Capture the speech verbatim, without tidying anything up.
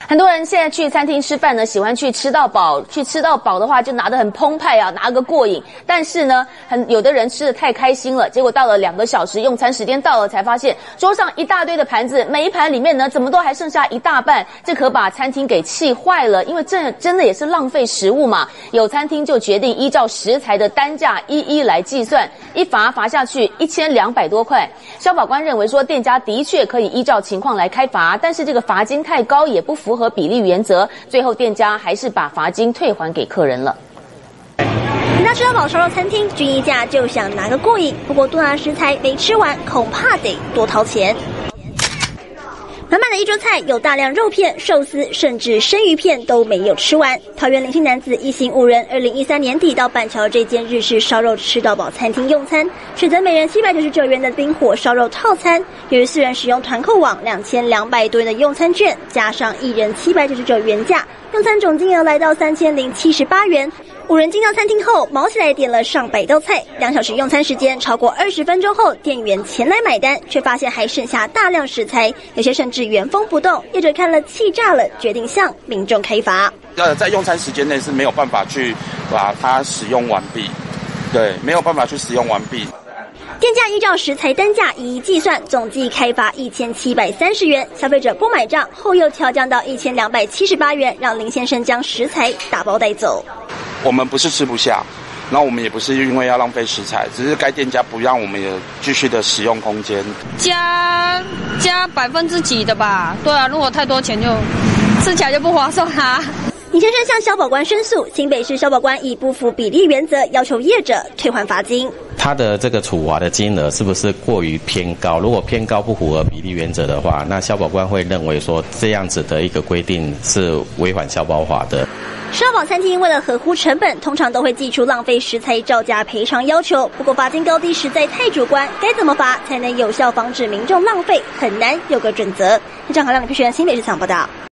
很多人现在去餐厅吃饭呢，喜欢去吃到饱，去吃到饱的话就拿得很澎湃啊，拿个过瘾。但是呢，很有的人吃得太开心了，结果到了两个小时用餐时间到了，才发现桌上一大堆的盘子，每一盘里面呢怎么都还剩下一大半，这可把餐厅给气坏了，因为这真的也是浪费食物嘛。有餐厅就决定依照食材的单价一一来计算，一罚罚下去一千两百多块。消保官认为说，店家的确可以依照情况来开罚，但是这个罚金太高，也不符合比例原则，最后店家还是把罚金退还给客人了。 人家吃到饱烧肉餐厅均一价就想拿个过瘾，不过多拿食材没吃完，恐怕得多掏钱。满满的一桌菜，有大量肉片、寿司，甚至生鱼片都没有吃完。桃园林姓男子一行五人，二零一三年底到板桥这间日式烧肉吃到饱餐厅用餐，选择每人七百九十九元的冰火烧肉套餐。由于四人使用团购网两千两百多元的用餐券，加上一人七百九十九原价，用餐总金额来到三千零七十八元。五人进到餐厅后，毛起来点了上百道菜，两小时用餐时间超过二十分钟后，店员前来买单，却发现还剩下大量食材，有些甚至原封不动。业者看了气炸了，决定向民众开罚。 呃，在用餐时间内是没有办法去把它使用完毕，对，没有办法去使用完毕。 店家依照食材单价一一计算，总计开罚一千七百三十元，消费者不买账，后又调降到一千两百七十八元，让林先生将食材打包带走。 我们不是吃不下，然后我们也不是因为要浪费食材，只是该店家不让我们有继续的使用空间。 加加百分之几的吧？对啊，如果太多钱就吃起来就不划算啊。 林先生向消保官申诉，新北市消保官以不符比例原则，要求业者退还罚金。 他的这个处罚的金额是不是过于偏高？如果偏高不符合比例原则的话，那消保官会认为说这样子的一个规定是违反消保法的。 烧饱餐厅为了合乎成本，通常都会祭出浪费食材照价赔偿要求。不过罚金高低实在太主观，该怎么罚才能有效防止民众浪费，很难有个准则。记者好亮的评选新北市场报道。